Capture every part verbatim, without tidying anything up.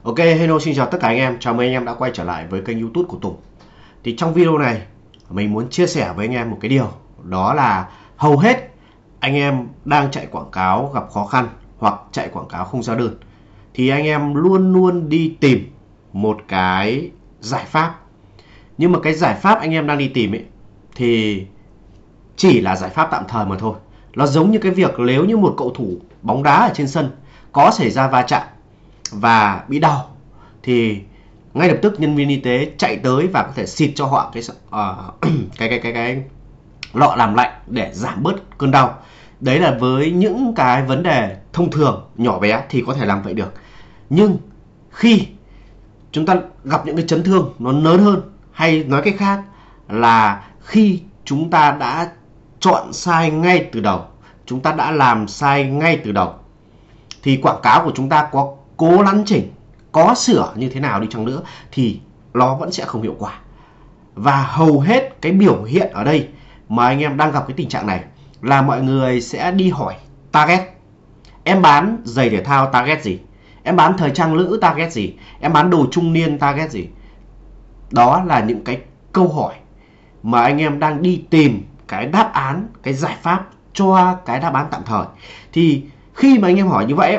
Ok, hello, xin chào tất cả anh em. Chào mừng anh em đã quay trở lại với kênh YouTube của Tùng. Thì trong video này mình muốn chia sẻ với anh em một cái điều, đó là hầu hết anh em đang chạy quảng cáo gặp khó khăn hoặc chạy quảng cáo không ra đơn, thì anh em luôn luôn đi tìm một cái giải pháp. Nhưng mà cái giải pháp anh em đang đi tìm ấy thì chỉ là giải pháp tạm thời mà thôi. Nó giống như cái việc nếu như một cậu thủ bóng đá ở trên sân có xảy ra va chạm và bị đau thì ngay lập tức nhân viên y tế chạy tới và có thể xịt cho họ cái uh, cái cái cái cái lọ làm lạnh để giảm bớt cơn đau. Đấy là với những cái vấn đề thông thường nhỏ bé thì có thể làm vậy được. Nhưng khi chúng ta gặp những cái chấn thương nó lớn hơn, hay nói cách khác là khi chúng ta đã chọn sai ngay từ đầu, chúng ta đã làm sai ngay từ đầu, thì quảng cáo của chúng ta có cố lắn chỉnh, có sửa như thế nào đi chăng nữa thì nó vẫn sẽ không hiệu quả. Và hầu hết cái biểu hiện ở đây mà anh em đang gặp cái tình trạng này là mọi người sẽ đi hỏi target. Em bán giày thể thao target gì? Em bán thời trang nữ target gì? Em bán đồ trung niên target gì? Đó là những cái câu hỏi mà anh em đang đi tìm cái đáp án, cái giải pháp cho cái đáp án tạm thời. Thì khi mà anh em hỏi như vậy,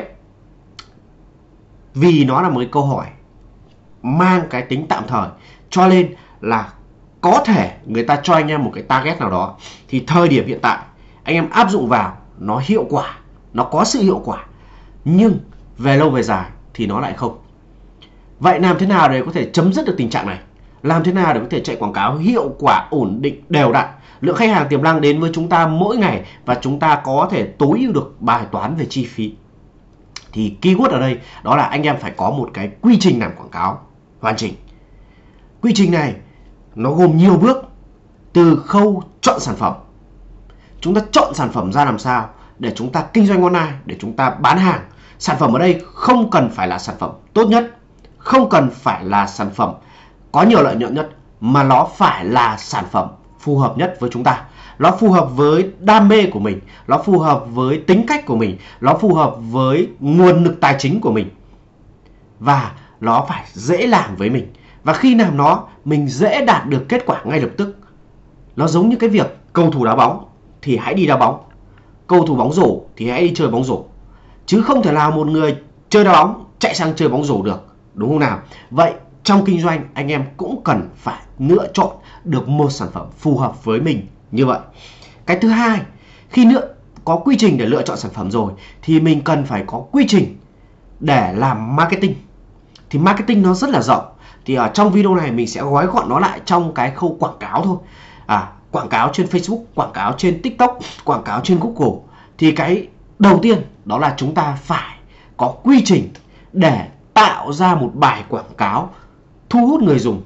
vì nó là một cái câu hỏi mang cái tính tạm thời, cho nên là có thể người ta cho anh em một cái target nào đó, thì thời điểm hiện tại anh em áp dụng vào nó hiệu quả, nó có sự hiệu quả, nhưng về lâu về dài thì nó lại không. Vậy làm thế nào để có thể chấm dứt được tình trạng này? Làm thế nào để có thể chạy quảng cáo hiệu quả, ổn định, đều đặn, lượng khách hàng tiềm năng đến với chúng ta mỗi ngày và chúng ta có thể tối ưu được bài toán về chi phí? Thì keyword ở đây đó là anh em phải có một cái quy trình làm quảng cáo hoàn chỉnh. Quy trình này nó gồm nhiều bước, từ khâu chọn sản phẩm. Chúng ta chọn sản phẩm ra làm sao để chúng ta kinh doanh online, để chúng ta bán hàng. Sản phẩm ở đây không cần phải là sản phẩm tốt nhất, không cần phải là sản phẩm có nhiều lợi nhuận nhất, mà nó phải là sản phẩm phù hợp nhất với chúng ta. Nó phù hợp với đam mê của mình, nó phù hợp với tính cách của mình, nó phù hợp với nguồn lực tài chính của mình, và nó phải dễ làm với mình. Và khi làm nó, mình dễ đạt được kết quả ngay lập tức. Nó giống như cái việc cầu thủ đá bóng thì hãy đi đá bóng, cầu thủ bóng rổ thì hãy đi chơi bóng rổ, chứ không thể nào một người chơi đá bóng chạy sang chơi bóng rổ được, đúng không nào? Vậy trong kinh doanh anh em cũng cần phải lựa chọn được một sản phẩm phù hợp với mình như vậy. Cái thứ hai, khi nữa có quy trình để lựa chọn sản phẩm rồi thì mình cần phải có quy trình để làm marketing. Thì marketing nó rất là rộng, thì ở trong video này mình sẽ gói gọn nó lại trong cái khâu quảng cáo thôi. À, quảng cáo trên Facebook, quảng cáo trên TikTok, quảng cáo trên Google. Thì cái đầu tiên đó là chúng ta phải có quy trình để tạo ra một bài quảng cáo thu hút người dùng,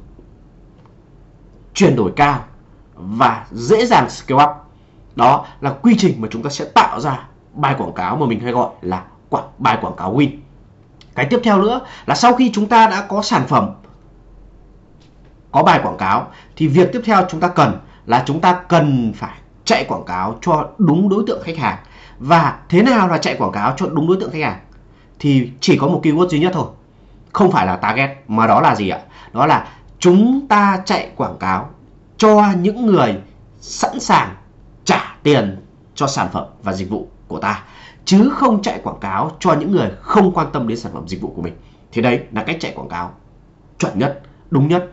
chuyển đổi cao và dễ dàng scale up. Đó là quy trình mà chúng ta sẽ tạo ra bài quảng cáo mà mình hay gọi là quảng, bài quảng cáo win. Cái tiếp theo nữa là sau khi chúng ta đã có sản phẩm, có bài quảng cáo, thì việc tiếp theo chúng ta cần là chúng ta cần phải chạy quảng cáo cho đúng đối tượng khách hàng. Và thế nào là chạy quảng cáo cho đúng đối tượng khách hàng? Thì chỉ có một keyword duy nhất thôi, không phải là target, mà đó là gì ạ? Đó là chúng ta chạy quảng cáo cho những người sẵn sàng trả tiền cho sản phẩm và dịch vụ của ta, chứ không chạy quảng cáo cho những người không quan tâm đến sản phẩm dịch vụ của mình. Thì đấy là cách chạy quảng cáo chuẩn nhất, đúng nhất.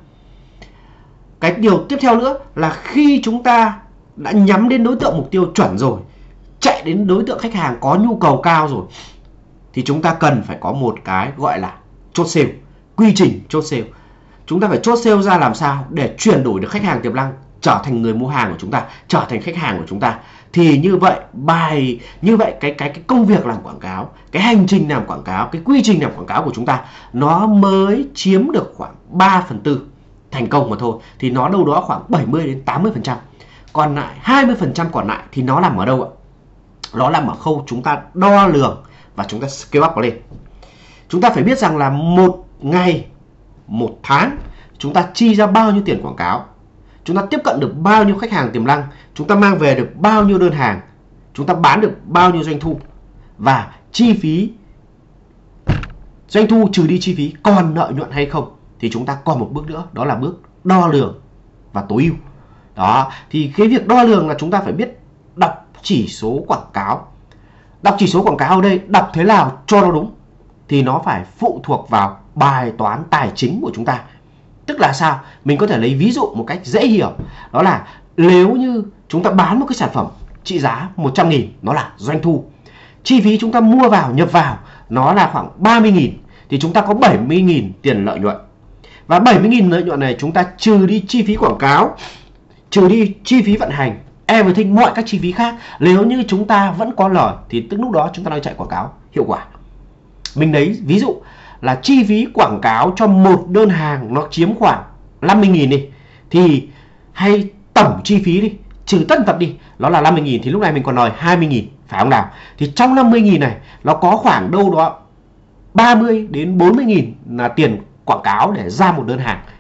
Cái điều tiếp theo nữa là khi chúng ta đã nhắm đến đối tượng mục tiêu chuẩn rồi, chạy đến đối tượng khách hàng có nhu cầu cao rồi, thì chúng ta cần phải có một cái gọi là chốt sale, quy trình chốt sale. Chúng ta phải chốt sale ra làm sao để chuyển đổi được khách hàng tiềm năng trở thành người mua hàng của chúng ta, trở thành khách hàng của chúng ta. Thì như vậy bài như vậy cái cái cái công việc làm quảng cáo, cái hành trình làm quảng cáo, cái quy trình làm quảng cáo của chúng ta nó mới chiếm được khoảng ba phần tư thành công mà thôi. Thì nó đâu đó khoảng bảy mươi đến tám mươi phần trăm. Còn lại hai mươi phần trăm còn lại thì nó nằm ở đâu ạ? Nó nằm ở khâu chúng ta đo lường và chúng ta scale up nó lên. Chúng ta phải biết rằng là một ngày, một tháng chúng ta chi ra bao nhiêu tiền quảng cáo, chúng ta tiếp cận được bao nhiêu khách hàng tiềm năng, chúng ta mang về được bao nhiêu đơn hàng, chúng ta bán được bao nhiêu doanh thu, và chi phí doanh thu trừ đi chi phí còn lợi nhuận hay không, thì chúng ta còn một bước nữa, đó là bước đo lường và tối ưu. Đó, thì cái việc đo lường là chúng ta phải biết đọc chỉ số quảng cáo. Đọc chỉ số quảng cáo ở đây, đọc thế nào cho nó đúng thì nó phải phụ thuộc vào bài toán tài chính của chúng ta. Tức là sao? Mình có thể lấy ví dụ một cách dễ hiểu. Đó là nếu như chúng ta bán một cái sản phẩm trị giá một trăm nghìn, nó là doanh thu. Chi phí chúng ta mua vào, nhập vào nó là khoảng ba mươi nghìn, thì chúng ta có bảy mươi nghìn tiền lợi nhuận. Và bảy mươi nghìn lợi nhuận này chúng ta trừ đi chi phí quảng cáo, trừ đi chi phí vận hành, everything, mọi các chi phí khác. Nếu như chúng ta vẫn có lời thì tức lúc đó chúng ta đang chạy quảng cáo hiệu quả. Mình lấy ví dụ là chi phí quảng cáo cho một đơn hàng nó chiếm khoảng năm mươi nghìn đi, thì hay tổng chi phí đi, trừ tất tật đi, nó là năm mươi nghìn, thì lúc này mình còn lời hai mươi nghìn, phải không nào? Thì trong năm mươi nghìn này nó có khoảng đâu đó ba mươi đến bốn mươi nghìn là tiền quảng cáo để ra một đơn hàng.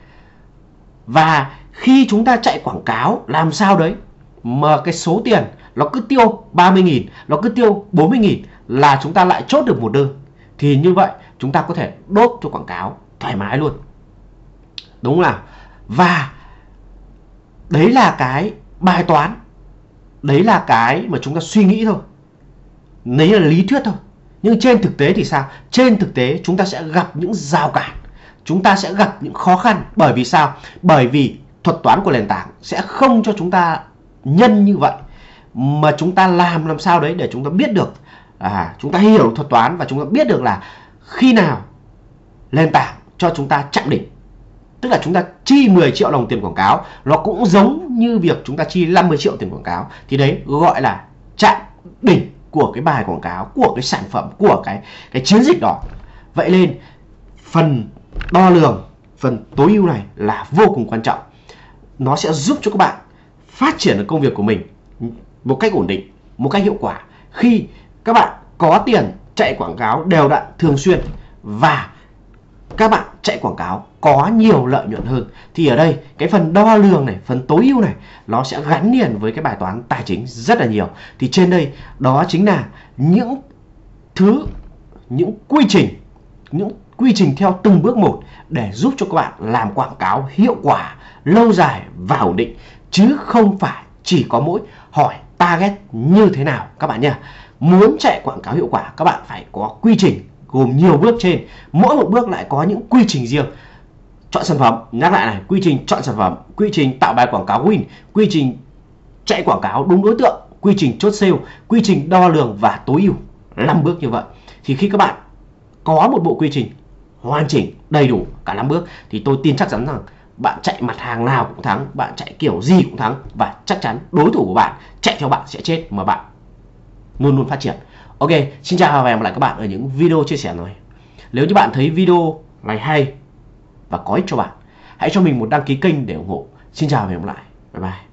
Và khi chúng ta chạy quảng cáo làm sao đấy mà cái số tiền nó cứ tiêu ba mươi nghìn, nó cứ tiêu bốn mươi nghìn là chúng ta lại chốt được một đơn, thì như vậy chúng ta có thể đốt cho quảng cáo thoải mái luôn, đúng không nào? Và đấy là cái bài toán, đấy là cái mà chúng ta suy nghĩ thôi, đấy là lý thuyết thôi. Nhưng trên thực tế thì sao? Trên thực tế chúng ta sẽ gặp những rào cản, chúng ta sẽ gặp những khó khăn. Bởi vì sao? Bởi vì thuật toán của nền tảng sẽ không cho chúng ta nhân như vậy, mà chúng ta làm làm sao đấy để chúng ta biết được, à, chúng ta hiểu thuật toán và chúng ta biết được là khi nào nền tảng cho chúng ta chạm đỉnh. Tức là chúng ta chi mười triệu đồng tiền quảng cáo, nó cũng giống như việc chúng ta chi năm mươi triệu tiền quảng cáo, thì đấy gọi là chạm đỉnh của cái bài quảng cáo, của cái sản phẩm, của cái cái chiến dịch đó. Vậy nên phần đo lường, phần tối ưu này là vô cùng quan trọng. Nó sẽ giúp cho các bạn phát triển được công việc của mình một cách ổn định, một cách hiệu quả, khi các bạn có tiền chạy quảng cáo đều đặn thường xuyên và các bạn chạy quảng cáo có nhiều lợi nhuận hơn. Thì ở đây cái phần đo lường này, phần tối ưu này, nó sẽ gắn liền với cái bài toán tài chính rất là nhiều. Thì trên đây đó chính là những thứ, những quy trình, những quy trình theo từng bước một để giúp cho các bạn làm quảng cáo hiệu quả, lâu dài và ổn định, chứ không phải chỉ có mỗi hỏi target như thế nào các bạn nha. Muốn chạy quảng cáo hiệu quả các bạn phải có quy trình gồm nhiều bước trên, mỗi một bước lại có những quy trình riêng. Chọn sản phẩm, nhắc lại này, quy trình chọn sản phẩm, quy trình tạo bài quảng cáo win, quy trình chạy quảng cáo đúng đối tượng, quy trình chốt sale, quy trình đo lường và tối ưu. năm bước như vậy. Thì khi các bạn có một bộ quy trình hoàn chỉnh, đầy đủ cả năm bước thì tôi tin chắc chắn rằng bạn chạy mặt hàng nào cũng thắng, bạn chạy kiểu gì cũng thắng, và chắc chắn đối thủ của bạn chạy theo bạn sẽ chết, mà bạn luôn luôn phát triển. Ok, xin chào và hẹn gặp lại các bạn ở những video chia sẻ này. Nếu như bạn thấy video này hay và có ích cho bạn, hãy cho mình một đăng ký kênh để ủng hộ. Xin chào và hẹn gặp lại. Bye bye.